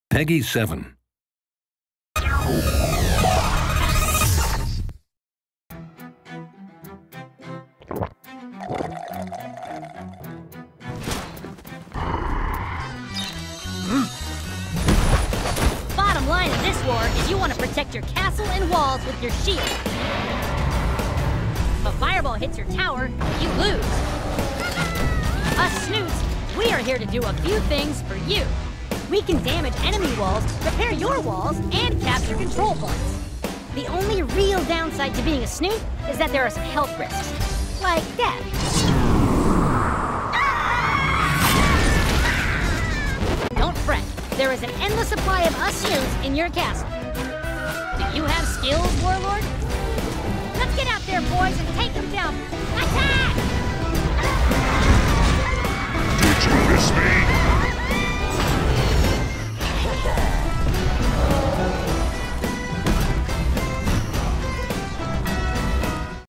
Peggy 7. Bottom line of this war is you want to protect your castle and walls with your shield. If a fireball hits your tower, you lose. Us Snoots, we are here to do a few things for you. We can damage enemy walls, repair your walls, and capture control points. The only real downside to being a Snoot is that there are some health risks, like death. Don't fret, there is an endless supply of us Snoots in your castle. Do you have skills, Warlord? Let's get out there, boys, and take them down. Attack! Did you miss me?